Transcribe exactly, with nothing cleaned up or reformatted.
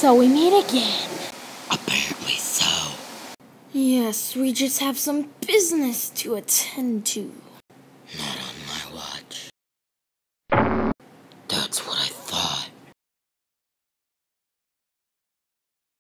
So we meet again. Apparently so. Yes, we just have some business to attend to.